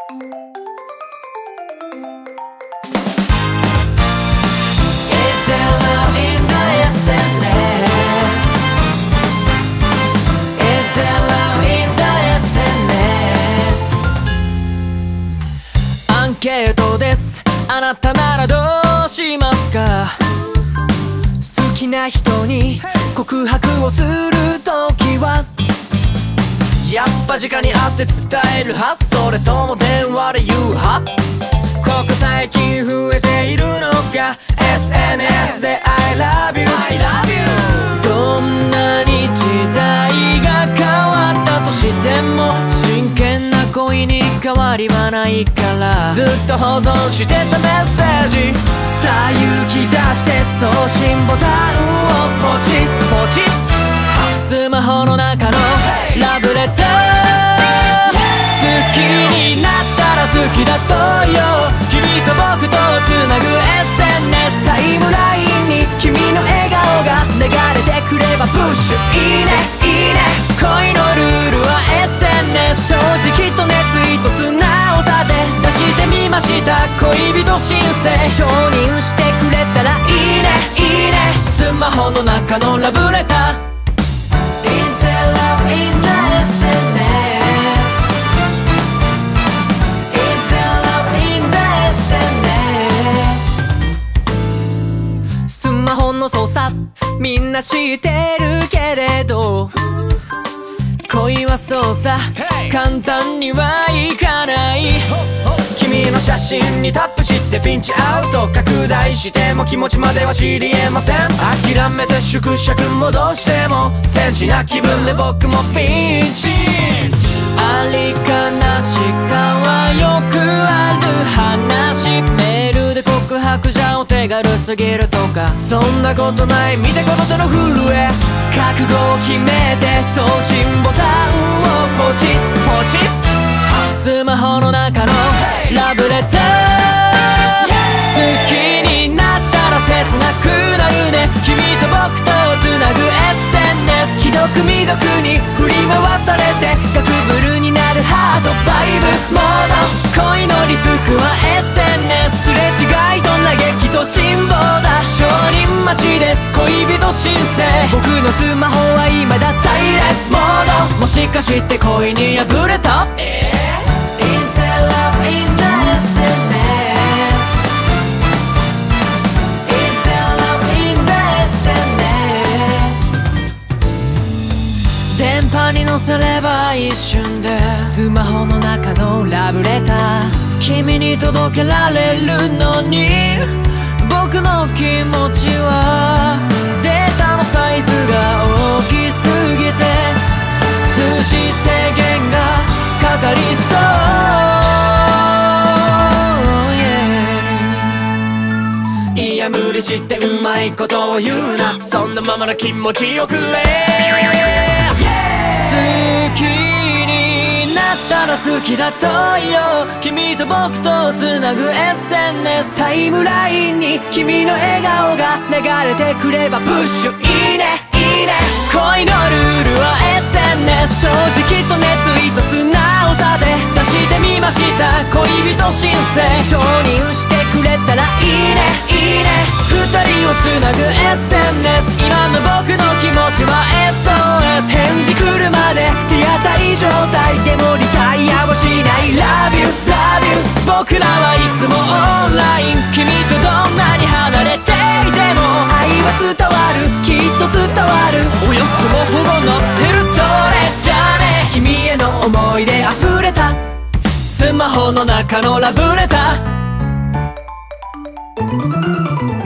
アンケートです。あなたならどうしますか？好きな人に告白をするときはやっぱ直に会って伝える派？それとも電話で言う派？ここ最近増えているのが SNS で I love you I love you。 どんなに時代が変わったとしても真剣な恋に変わりはないからずっと保存してたメッセージ。さあ勇気出して送信ボタンをポチポチ。スマホの中のラブレター、好きになったら好きだとよ。君と僕とつなぐ SNS タイムラインに君の笑顔が流れてくればプッシュいいねいいね。恋のルールは SNS 正直と熱意と素直さで出してみました。恋人申請承認してくれたらいいねいいね。スマホの中のラブレター操作みんな知ってるけれど恋は操作簡単にはいかない。君の写真にタップしてピンチアウト拡大しても気持ちまでは知りえません。諦めて縮尺戻してもセンチな気分で僕もピンチ。ありかなしかはよくある話。メールで告白じゃお手軽すぎるとかそんなことない。見てこの手の震え覚悟を決めて送信ボタンをポチポチ。スマホの中のラブレター、好きになったら切なくなるね。君と僕とつなぐ SNS 既読未読に振り回されてガクブルになるハートバイブモード。恋のリスクは SNS すれ違いと嘆きと辛抱だ。承認待ちです恋人申請。僕のスマホは今だサイレンモード。もしかして恋に破れた？電波に乗せれば一瞬でスマホの中のラブレター君に届けられるのに僕の気持ちはデータのサイズが大きすぎて通信制限がかかりそう、yeah、いや無理してうまいことを言うな。そんなままの気持ちをくれ。好きになったら好きだとよ。君と僕とつなぐ SNS タイムラインに君の笑顔が流れてくればプッシュいいねいいね。恋のルールは SNS 正直と熱意と素直さで出してみました。恋人申請承認してくれたらいいねいいね。二人をつなぐ SNS 今の僕の気持ちは SOS 返事来るまで日当たり状態でもリタイアはしない Love you Love you。 僕らはいつもオンライン君とどんなに離れていても愛は伝わるきっと伝わる。およスマホが鳴ってるそれじゃね。君への思い出溢れたスマホの中のラブレター。